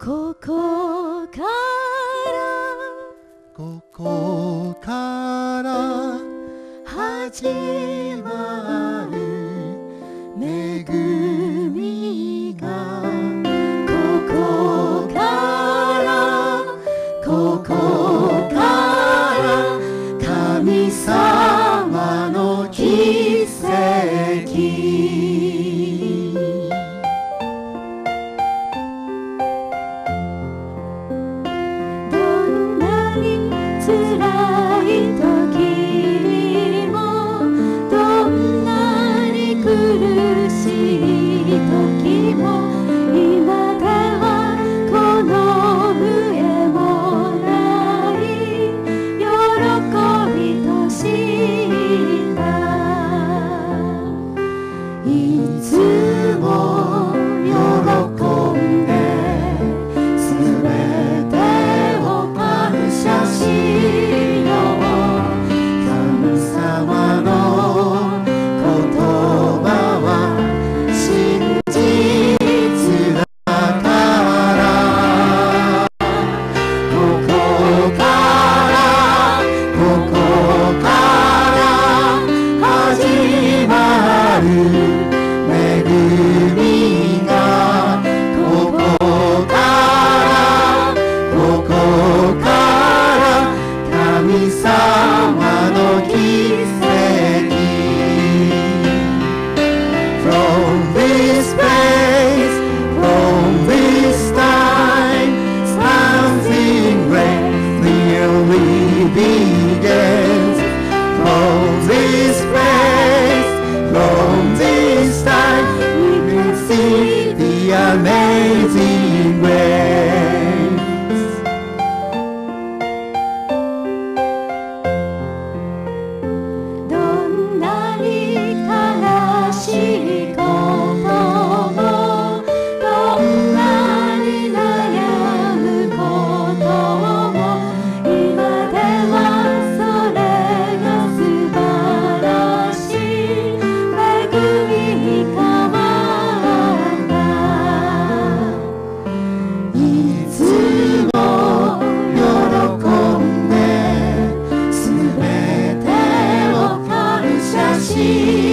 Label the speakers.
Speaker 1: ここから始まる恵みが、ここから神様の奇跡、どんなに辛い時にも、どんなに苦しい時も、今ではこの上もない喜びと知った。いつも喜んで全てを感謝しよう。神様の言葉は真実だから、ここから始まる恵みが、ここから神様の奇跡。 From this place, from this time, something great really begins. From this place, from this time, we can see the amazing grace. どんなに悲しいことも、どんなに悩むことも、今ではそれが素晴らしい恵みに変わった。いつも喜んで全てを感謝し